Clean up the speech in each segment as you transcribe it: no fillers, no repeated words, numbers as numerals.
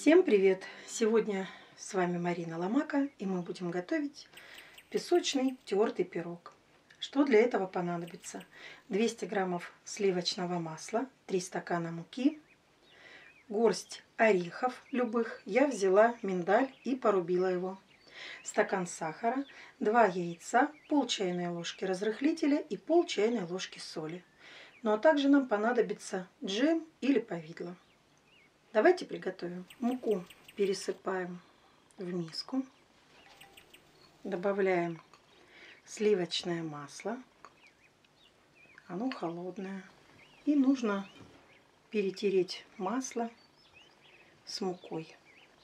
Всем привет! Сегодня с вами Марина Ломака, и мы будем готовить песочный тертый пирог. Что для этого понадобится? 200 граммов сливочного масла, 3 стакана муки, горсть орехов любых, я взяла миндаль и порубила его, стакан сахара, 2 яйца, пол чайной ложки разрыхлителя и пол чайной ложки соли. Ну а также нам понадобится джем или повидло. Давайте приготовим. Муку пересыпаем в миску. Добавляем сливочное масло. Оно холодное. И нужно перетереть масло с мукой.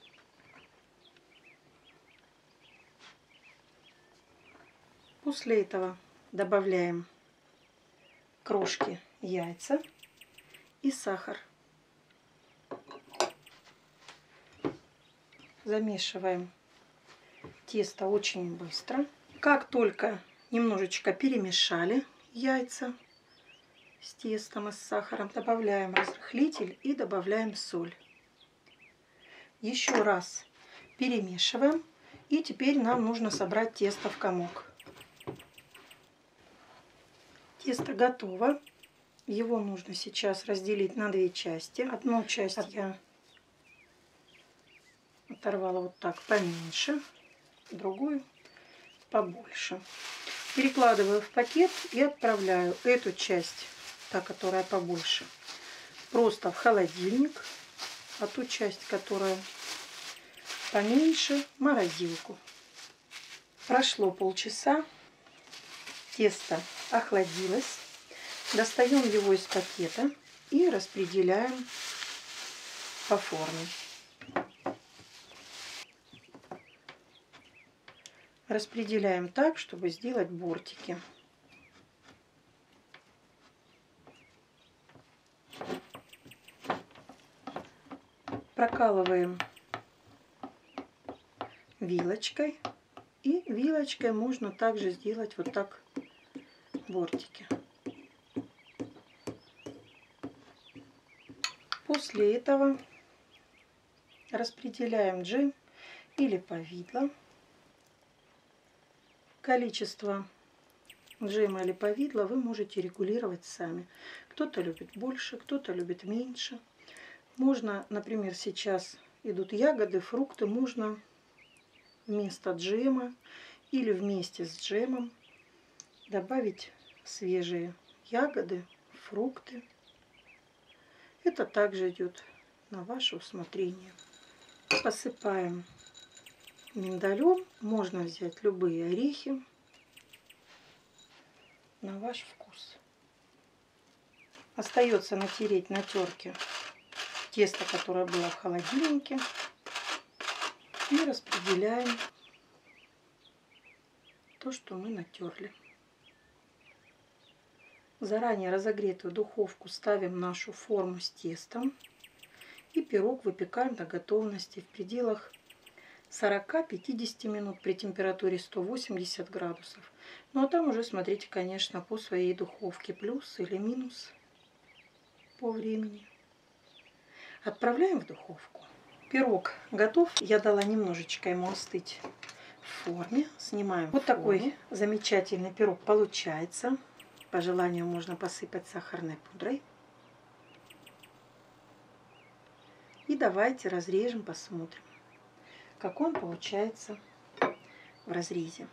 После этого добавляем крошки яйца и сахар. Замешиваем тесто очень быстро. Как только немножечко перемешали яйца с тестом и с сахаром, добавляем разрыхлитель и добавляем соль. Еще раз перемешиваем. И теперь нам нужно собрать тесто в комок. Тесто готово. Его нужно сейчас разделить на две части. Одну часть я оторвала вот так поменьше, другую побольше. Перекладываю в пакет и отправляю эту часть, та, которая побольше, просто в холодильник, а ту часть, которая поменьше, в морозилку. Прошло полчаса, тесто охладилось. Достаем его из пакета и распределяем по форме. Распределяем так, чтобы сделать бортики. Прокалываем вилочкой. И вилочкой можно также сделать вот так бортики. После этого распределяем джем или повидло. Количество джема или повидла вы можете регулировать сами. Кто-то любит больше, кто-то любит меньше. Можно, например, сейчас идут ягоды, фрукты, можно вместо джема или вместе с джемом добавить свежие ягоды, фрукты. Это также идет на ваше усмотрение. Посыпаем миндалем. Можно взять любые орехи на ваш вкус. Остается натереть на терке тесто, которое было в холодильнике. И распределяем то, что мы натерли. В заранее разогретую духовку ставим нашу форму с тестом. И пирог выпекаем до готовности в пределах 40-50 минут при температуре 180 градусов. Ну а там уже смотрите, конечно, по своей духовке, плюс или минус по времени. Отправляем в духовку. Пирог готов. Я дала немножечко ему остыть в форме. Снимаем. Вот такой замечательный пирог получается. По желанию можно посыпать сахарной пудрой. И давайте разрежем, посмотрим, какой он получается в разрезе.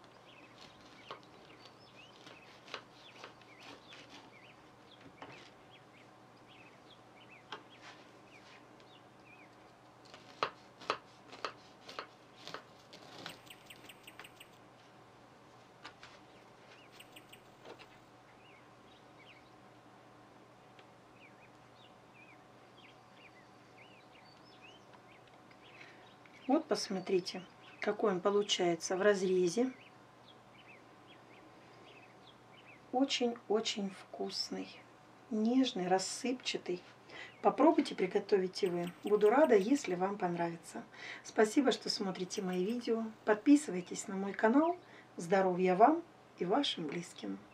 Вот посмотрите, какой он получается в разрезе. Очень-очень вкусный, нежный, рассыпчатый. Попробуйте, приготовить и вы. Буду рада, если вам понравится. Спасибо, что смотрите мои видео. Подписывайтесь на мой канал. Здоровья вам и вашим близким.